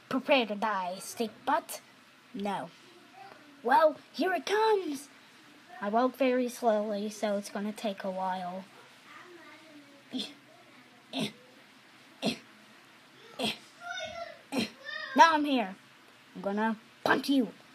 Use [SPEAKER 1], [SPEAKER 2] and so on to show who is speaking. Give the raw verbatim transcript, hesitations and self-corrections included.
[SPEAKER 1] Prepare to die, stick butt. No. Well, here it comes. I walk very slowly, so it's going to take a while. Now I'm here. I'm going to punch you.